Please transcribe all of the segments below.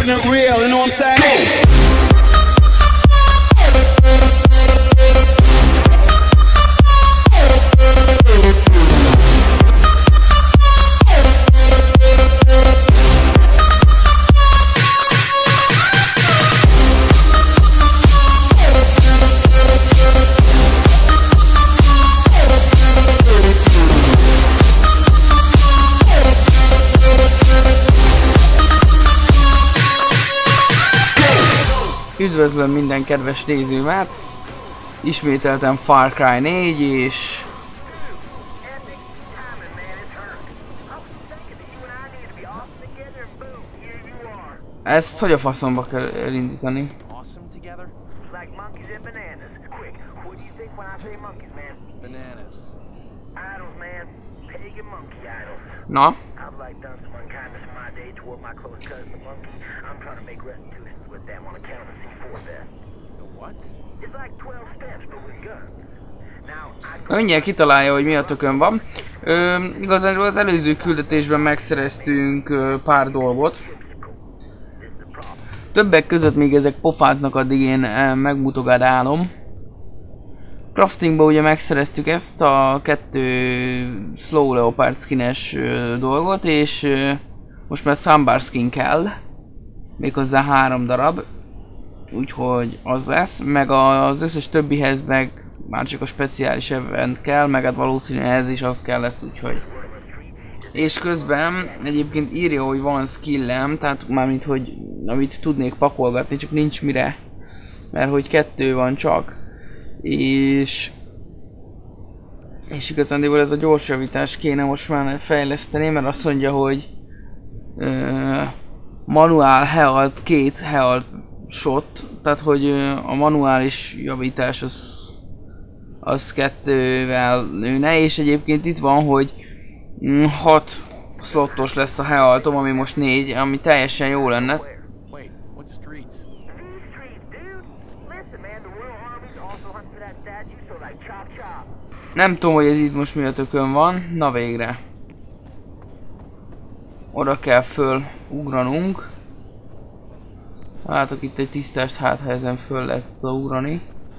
keeping it real, you know what I'm saying? Üdvözlöm minden kedves nézőmet! Ismételtem Far Cry 4 és... Ezt hogy a faszomba kell elindítani? Na? Mindjárt kitalálja, hogy mi a tökön van. Igazán az előző küldetésben megszereztünk pár dolgot. Többek között még ezek pofáznak, addig én megmutogatálom. Craftingba ugye megszereztük ezt a 2 Slow Leopard skines dolgot, és most már Sambar skin kell. Méghozzá 3 darab. Úgyhogy az lesz, meg az összes többihez meg már csak a speciális event kell, meg hát valószínűleg ez is az kell lesz, úgyhogy. És közben egyébként írja, hogy van skillem, tehát mármint, hogy amit tudnék pakolgatni, csak nincs mire. Mert hogy 2 van csak. És igazándiból ez a gyorsjavítás kéne most már fejleszteni, mert azt mondja, hogy manuál healt 2 healt shot, tehát hogy a manuális javítás az 2-vel nőne, és egyébként itt van, hogy 6 slotos lesz a healtom, ami most 4, ami teljesen jó lenne. Nem tudom, hogy ez itt most mi a tökön van, na végre. Oda kell föl ugranunk. Látok itt egy tisztást, hát ha ezen föl lehet ugrani.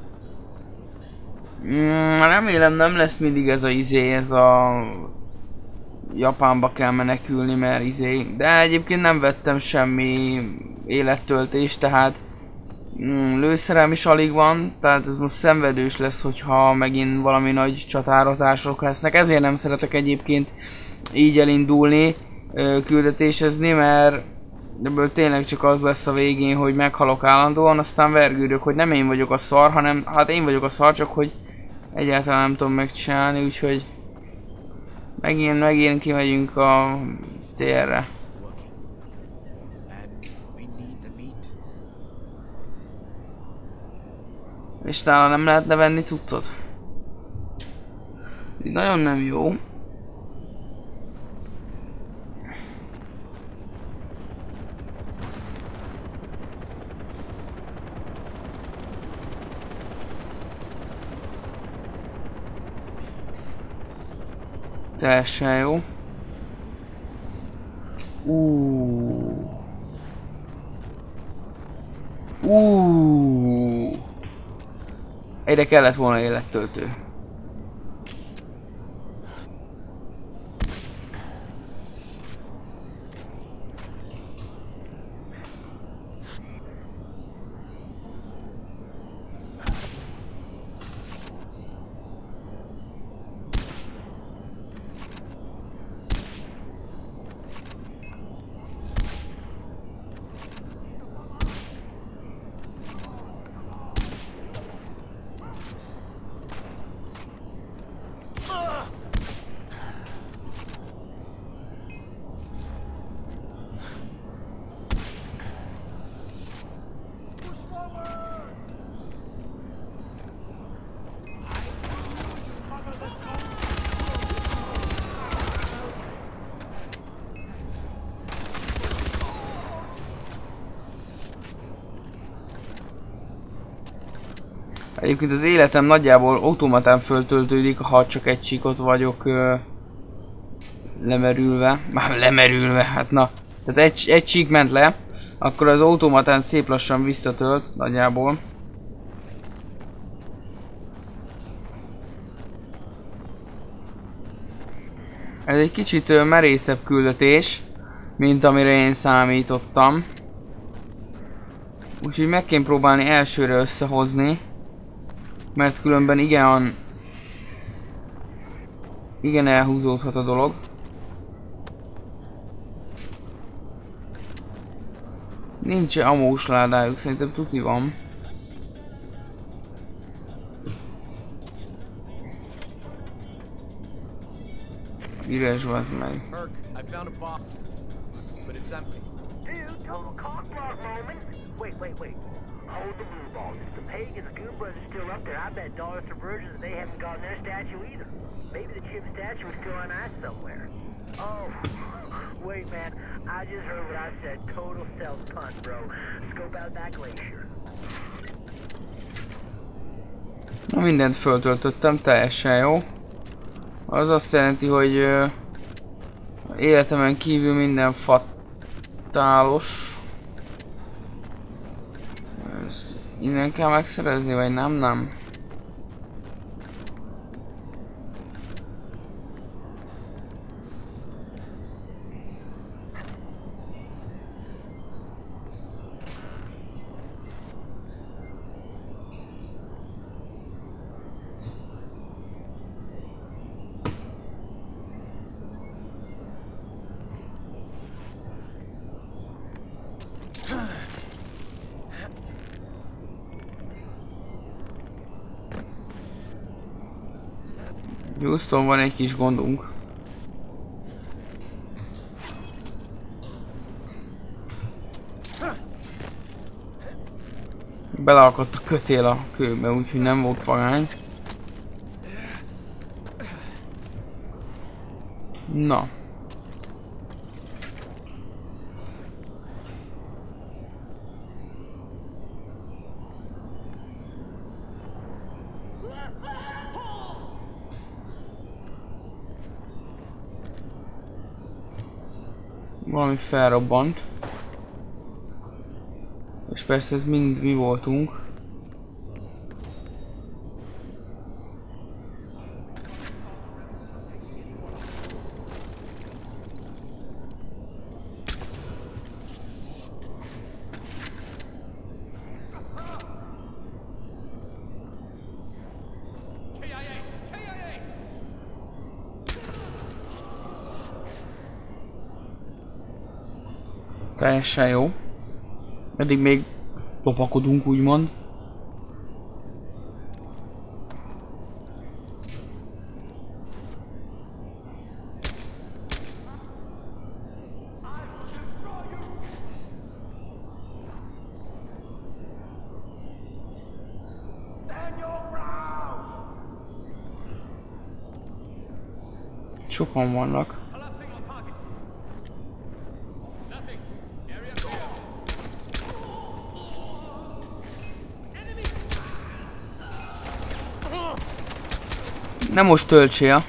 Remélem nem lesz mindig ez a ez a Japánba kell menekülni, mert de egyébként nem vettem semmi élettöltést, tehát lőszerem is alig van, tehát ez most szenvedős lesz, hogyha megint valami nagy csatározások lesznek, ezért nem szeretek egyébként így elindulni, küldetésezni, mert ebből tényleg csak az lesz a végén, hogy meghalok állandóan, aztán vergődök, hogy nem én vagyok a szar, hanem hát én vagyok a szar, csak hogy egyáltalán nem tudom megcsinálni, úgyhogy megint kimegyünk a térre. És talán nem lehetne venni cuccot? Ez nagyon nem jó. Teljesen jó. Egyre kellett volna élettöltő. Egyébként az életem nagyjából automatán föltöltődik, ha csak egy csíkot vagyok lemerülve. Már lemerülve, hát na. Tehát egy csík ment le, akkor az automatán szép lassan visszatölt nagyjából. Ez egy kicsit merészebb küldetés, mint amire én számítottam. Úgyhogy meg kéne próbálni elsőre összehozni. Mert különben igen elhúzódhat a dolog. Nincs amós ládájuk, szerintem tuti van. Üres vazd meg. Hold the blue balls. If the Peg and the Goon Brothers are still up there, I bet dollars to Virgin that they haven't gotten their statue either. Maybe the chip statue is still on ice somewhere. Oh, wait, man. I just heard what I said. Total self-punt, bro. Scope out that glacier. Na, mindent föltöltöttem, teljesen jó. Az azt jelenti, hogy életemen kívül minden fatálos. Ezt innen kell megszerezni, vagy nem? Nem. Houston, van egy kis gondunk. Beleakadt a kötél a kőbe, úgyhogy nem volt vagány. Na. Valami felrobbant. És persze ez mind mi voltunk. Teljesen jó. Eddig még lopakodunk, úgymond. Sokan vannak. Nem most töltsél.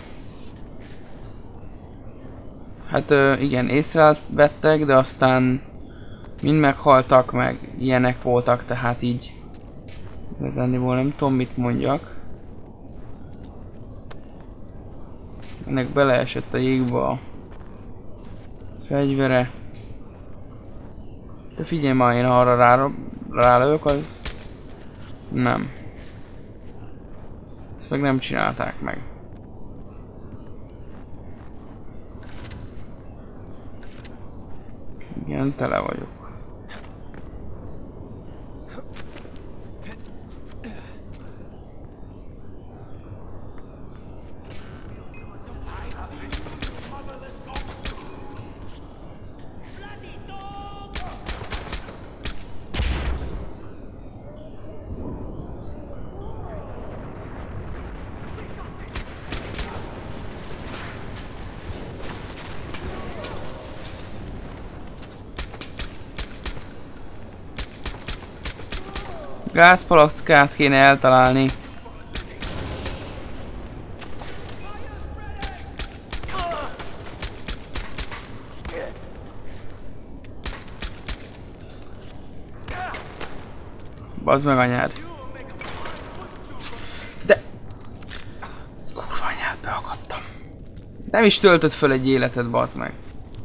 Hát igen, észrevettek, de aztán mind meghaltak, meg ilyenek voltak, tehát így igazániból nem tudom mit mondjak. Ennek beleesett a jégbe a fegyvere. De figyelj már, én arra rálövök, az nem. Ezt meg nem csinálták meg. Igen, tele vagyok. Gázpalackát kéne eltalálni. Bazd meg anyád. De... Kurva anyád, beakadtam. Nem is töltött föl egy életet, bazd meg.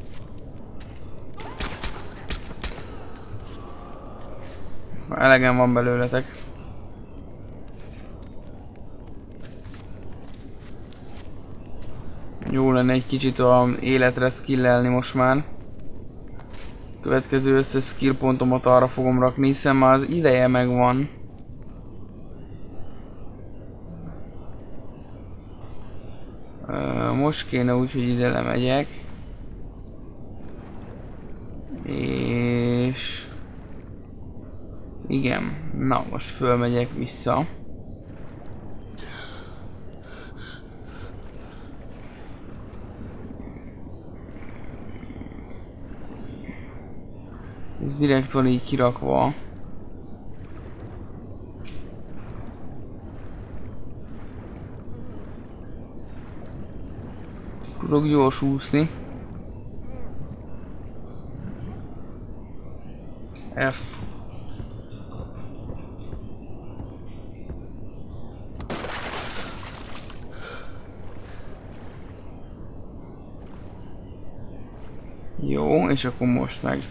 Elegem van belőletek. Jó lenne egy kicsit a életre skillelni most már. Következő összes skill pontomat arra fogom rakni, hiszen már az ideje megvan. Most kéne úgy, hogy ide lemegyek. És... igen, na most fölmegyek vissza. Ez direkt van így kirakva. Tudok gyors úszni. F. Jó, és akkor most meg.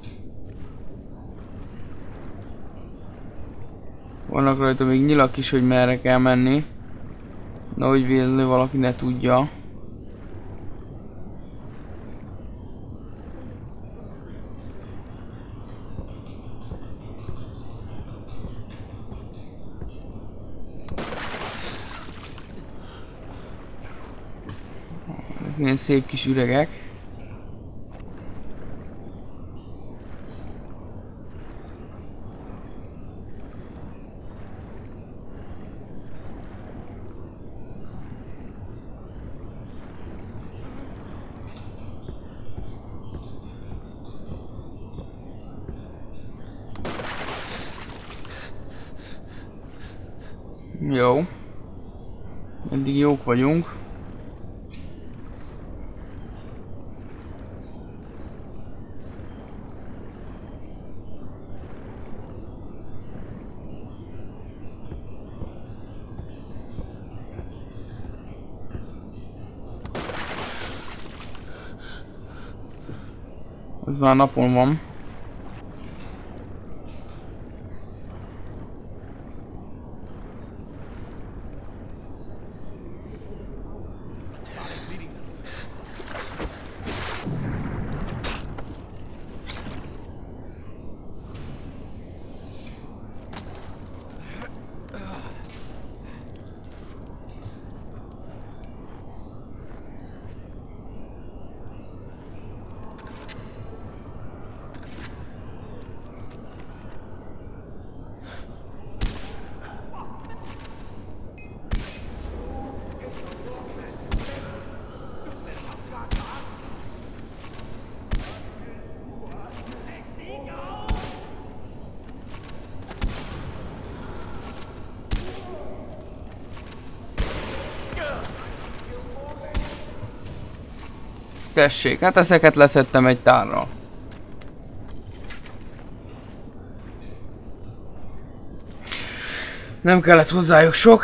Vannak rajta még nyilak is, hogy merre kell menni. Na, hogy véletlenül valaki ne tudja. Milyen szép kis üregek. Jó. Eddig jók vagyunk. Ez már napon van. Tessék, hát ezeket leszettem egy tárral. Nem kellett hozzájuk sok.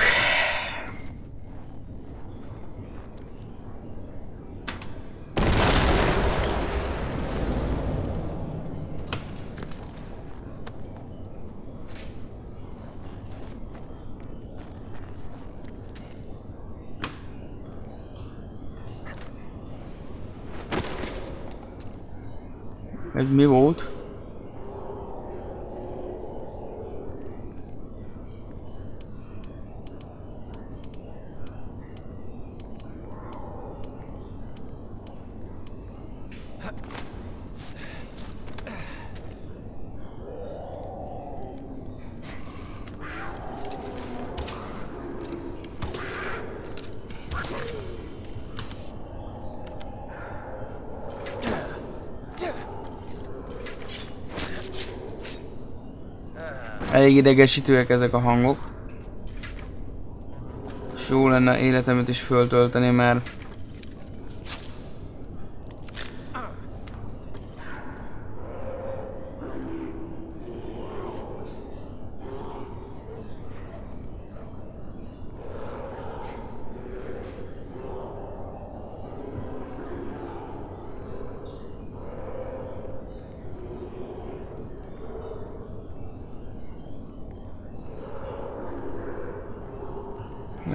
Ez mi volt? Elég idegesítőek ezek a hangok. És jó lenne életemet is föltölteni, mert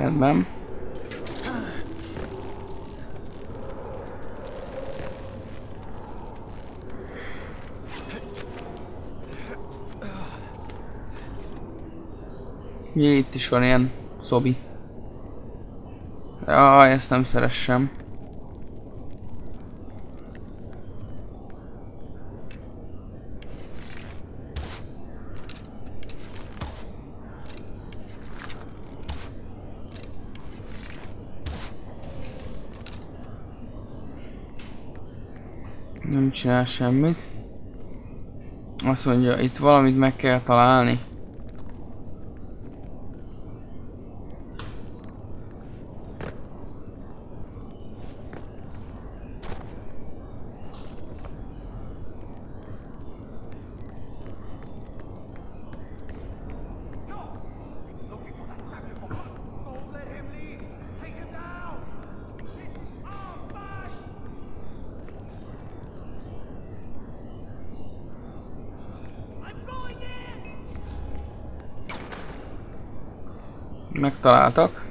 Rendben. Ugye itt is van ilyen szobi. Jaj, ezt nem szeressem. Nem csinál semmit. Azt mondja, itt valamit meg kell találni. Megtaláltak.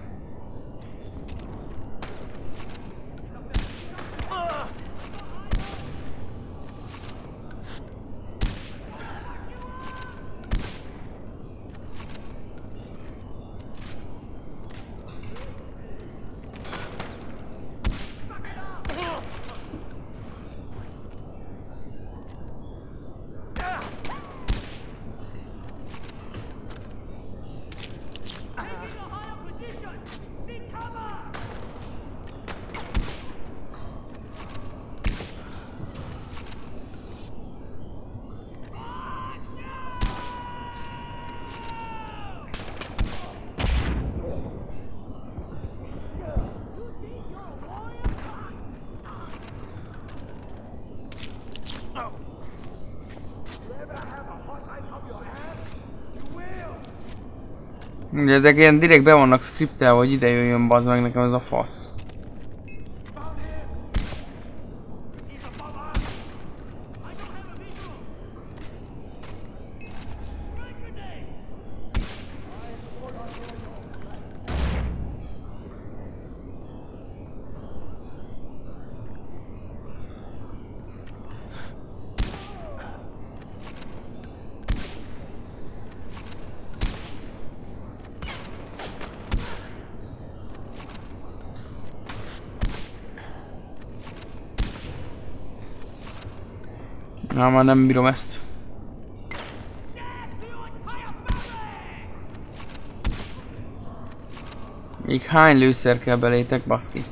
Ugye ezek ilyen direkt be vannak skriptelve, hogy ide jöjjön, bazd meg, nekem ez a fasz. Na, már nem bírom ezt. Még hány lőszer kell belétek, baszki?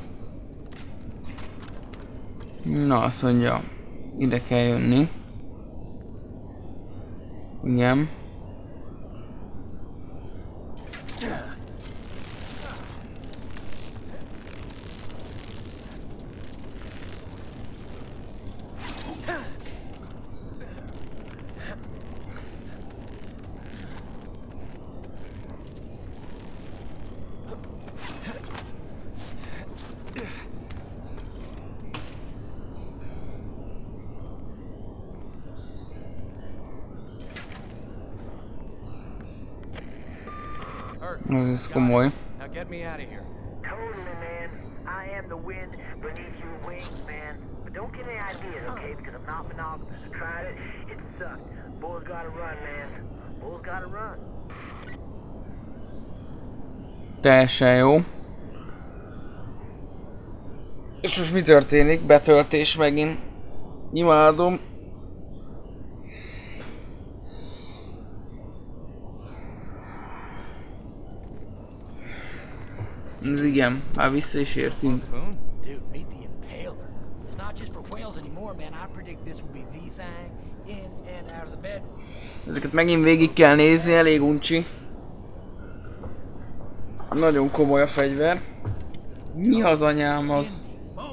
Na, azt mondja, ide kell jönni. Igen. Ez komoly. Totally, man. I am the wind beneath your wings, man. But don't get any ideas, okay? Because I'm not monogamous. I tried it. It sucked. Bulls gotta run, man. Bulls gotta run. Teljesen jó. És most mi történik? Betöltés megint. Imádom. Ez igen, már vissza is értünk. Ezeket megint végig kell nézni, elég uncsi. Nagyon komoly a fegyver. Mi az anyám az?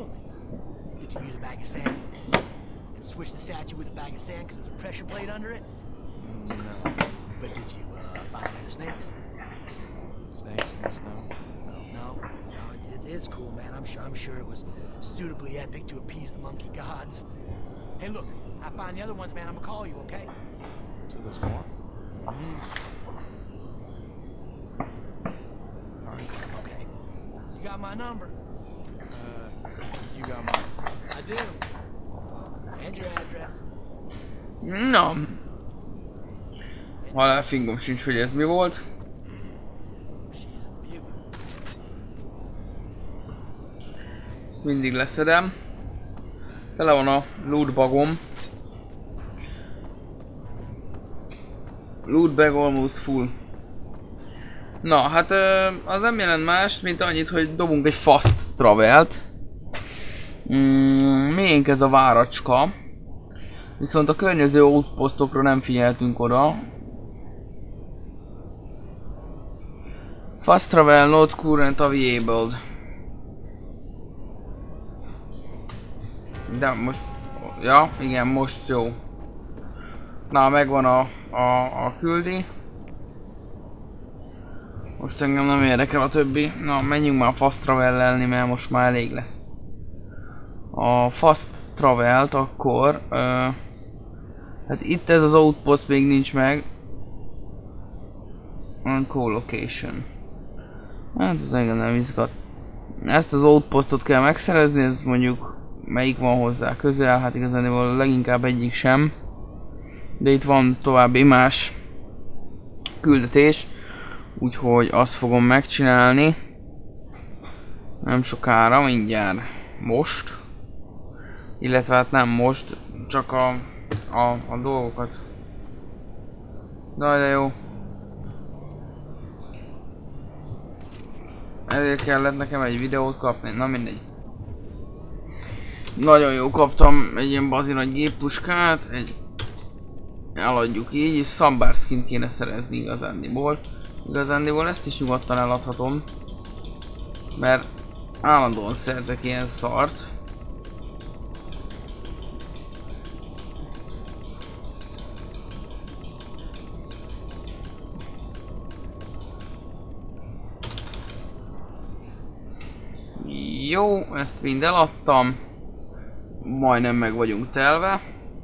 It's cool, man. I'm sure it was suitably epic to appease the monkey gods. Hey, look, I find the other ones, man. I'm gonna call you, okay? So there's more? All right, okay. my number? You got mine. I do. And your address. Na. Halál fingom sincs, hogy ez mi volt. Ezt mindig leszedem. Tele van a loot bagom. Loot bag almost full. Na, hát az nem jelent mást, mint annyit, hogy dobunk egy fast travelt. Miénk ez a váracska. Viszont a környező outpostokra nem figyeltünk oda. Fast travel not current available. De most... Ja, igen, most jó. Na, megvan a küldi. Most engem nem érdekel a többi. Na, menjünk már fast travellelni, mert most már elég lesz. A fast travelt akkor... hát itt ez az outpost még nincs meg. Co-location. Hát ez engem nem izgat. Ezt az outpostot kell megszerezni, ez mondjuk melyik van hozzá közel, hát igazán leginkább egyik sem. De itt van további más küldetés, úgyhogy azt fogom megcsinálni. Nem sokára, mindjárt most. Illetve hát nem most, csak a dolgokat. De jó. Ezért kellett nekem egy videót kapni, na mindegy. Nagyon jó, kaptam egy ilyen bazi nagy géppuskát, eladjuk így, és Sambar skin kéne szerezni igazándiból. Igazándiból ezt is nyugodtan eladhatom. Mert állandóan szerzek ilyen szart. Jó, ezt mind eladtam. Majdnem meg vagyunk telve.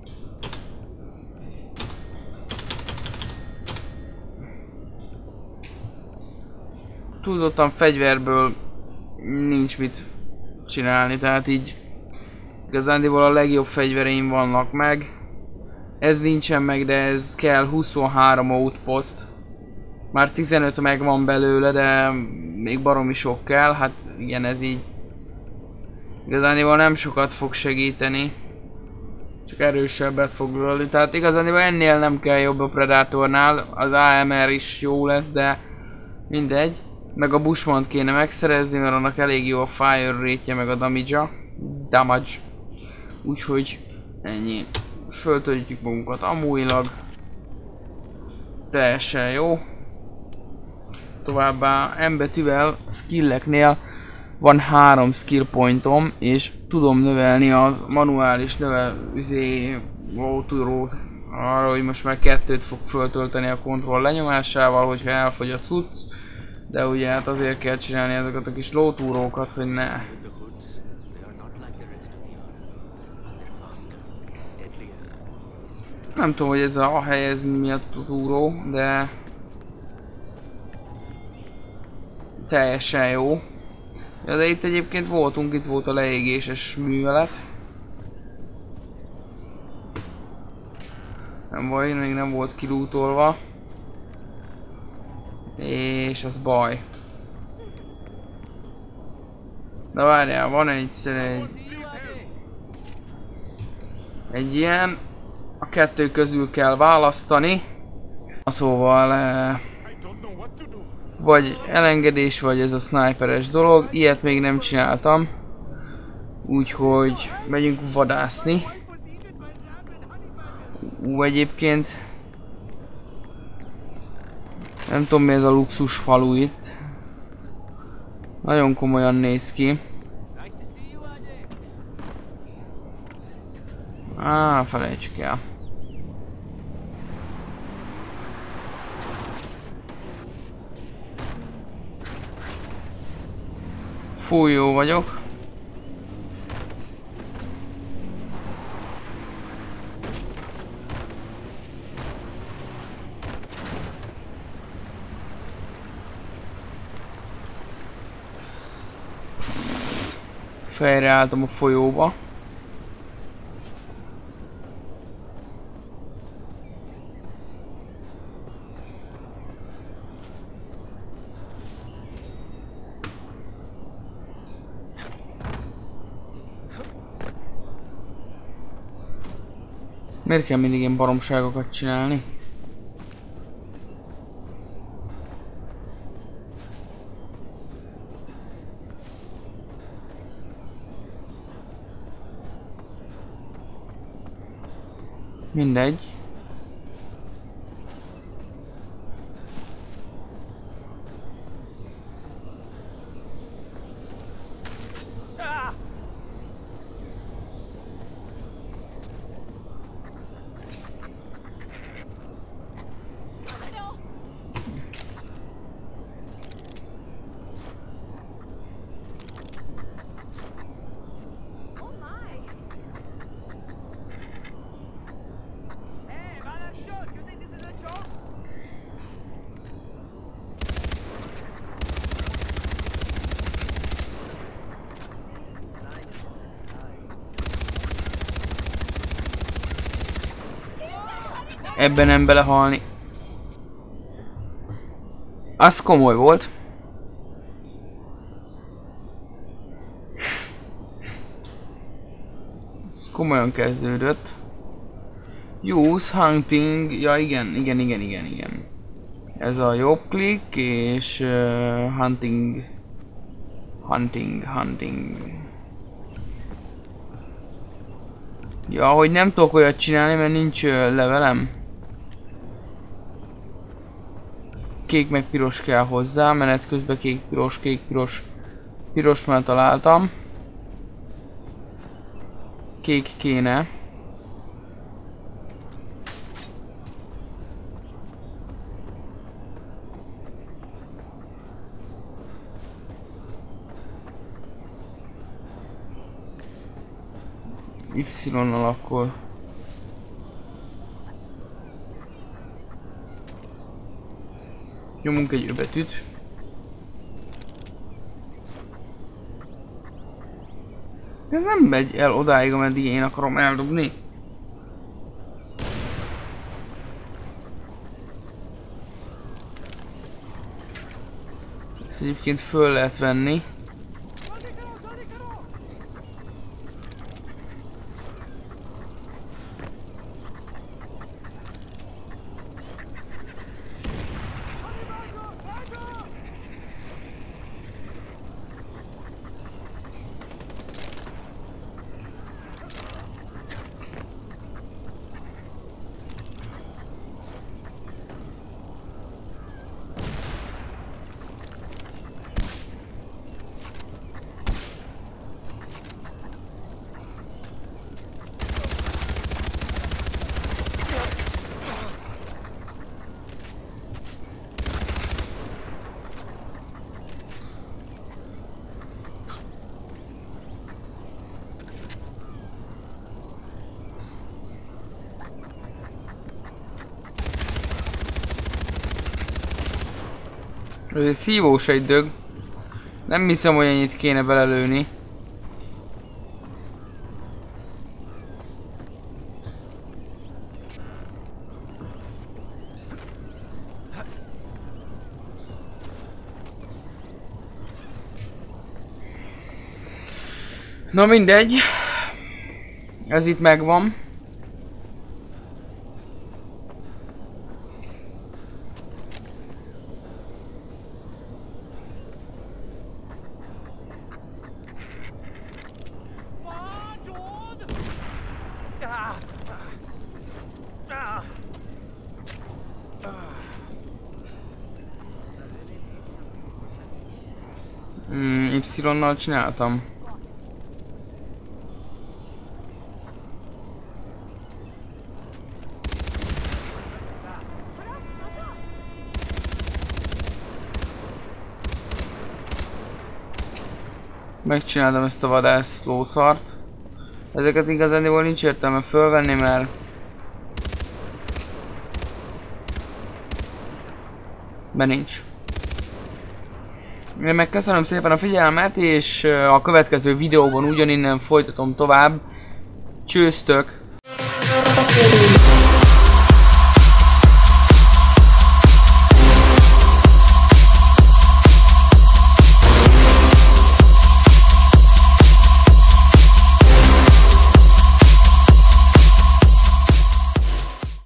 Tudottam fegyverből nincs mit csinálni, tehát így igazándiból a legjobb fegyvereim vannak meg. Ez nincsen meg, de ez kell 23 outpost. Már 15 megvan belőle, de még baromi sok kell, hát igen, ez így igazándiból nem sokat fog segíteni. Csak erősebbet fog lőni, tehát igazándiból ennél nem kell jobb a Predatornál, az AMR is jó lesz, de mindegy. Meg a Bushmont kéne megszerezni, mert annak elég jó a fire rate-je, meg a damage. Úgyhogy ennyi. Föltöltjük magunkat amúilag. Teljesen jó. Továbbá M betűvel skilleknél van 3 skill pointom, és tudom növelni az manuális autórót arra, hogy most már 2-t fog föltölteni a kontroll lenyomásával, hogyha elfogy a cucc. De ugye hát azért kell csinálni ezeket a kis lótúrókat, hogy ne. Nem tudom, hogy ez a hely ez miatt túró, de teljesen jó. Ja, de itt egyébként voltunk, itt volt a leégéses művelet. Nem baj, még nem volt kilútolva. És az baj. De várjál, van egy ilyen. A kettő közül kell választani. Szóval vagy elengedés, vagy ez a sniperes dolog. Ilyet még nem csináltam. Úgyhogy megyünk vadászni. Egyébként nem tudom, mi ez a luxus falu itt. Nagyon komolyan néz ki. Felejtsük el. Fú, jó vagyok. Fejreálltam a folyóba. Miért kell mindig ilyen baromságokat csinálni? Mindegy. Ebben nem belehalni. Az komoly volt. Ez komolyan kezdődött. Use hunting. Ja igen. Ez a jobb klik és hunting. Ja, hogy nem tudok olyat csinálni, mert nincs levelem. Kék meg piros kell hozzá, menet közben piros már találtam. Kék kéne. Y-nal akkor. Nyomunk egy betűt. Ez nem megy el odáig, ameddig én akarom eldobni. Ezt egyébként föl lehet venni. Ez szívós egy dög. Nem hiszem, hogy ennyit kéne belelőni. Na mindegy. Ez itt megvan. Y-nal csináltam. Megcsináltam ezt a vadász lószart. Ezeket igazániból nincs értelme fölvenni, mert nincs. Én meg köszönöm szépen a figyelmet, és a következő videóban ugyaninnen folytatom tovább. Csőztök!